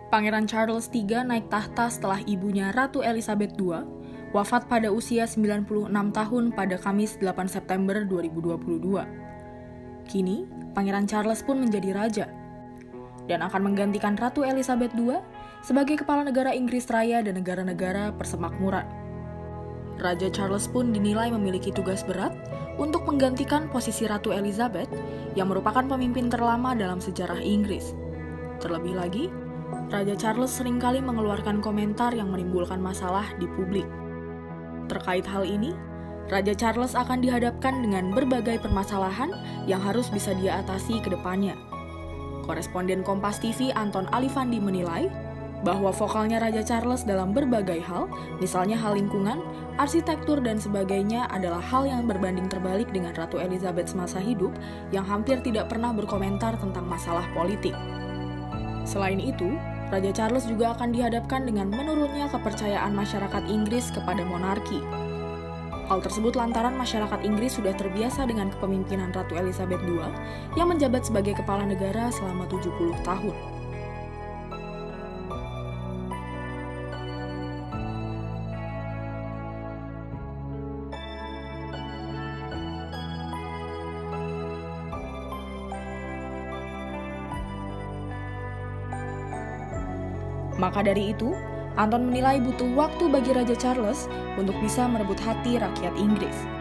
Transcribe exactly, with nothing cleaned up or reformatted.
Pangeran Charles tiga naik tahta setelah ibunya Ratu Elizabeth kedua wafat pada usia sembilan puluh enam tahun pada Kamis delapan September dua ribu dua puluh dua. Kini, Pangeran Charles pun menjadi raja dan akan menggantikan Ratu Elizabeth kedua sebagai kepala negara Inggris Raya dan negara-negara persemakmuran. Raja Charles pun dinilai memiliki tugas berat untuk menggantikan posisi Ratu Elizabeth yang merupakan pemimpin terlama dalam sejarah Inggris. Terlebih lagi, Raja Charles seringkali mengeluarkan komentar yang menimbulkan masalah di publik. Terkait hal ini, Raja Charles akan dihadapkan dengan berbagai permasalahan yang harus bisa dia atasi ke depannya. Koresponden Kompas T V Anton Alifandi menilai bahwa vokalnya Raja Charles dalam berbagai hal, misalnya hal lingkungan, arsitektur, dan sebagainya adalah hal yang berbanding terbalik dengan Ratu Elizabeth semasa hidup yang hampir tidak pernah berkomentar tentang masalah politik. Selain itu, Raja Charles juga akan dihadapkan dengan menurunnya kepercayaan masyarakat Inggris kepada monarki. Hal tersebut lantaran masyarakat Inggris sudah terbiasa dengan kepemimpinan Ratu Elizabeth kedua yang menjabat sebagai kepala negara selama tujuh puluh tahun. Maka dari itu, Anton menilai butuh waktu bagi Raja Charles untuk bisa merebut hati rakyat Inggris.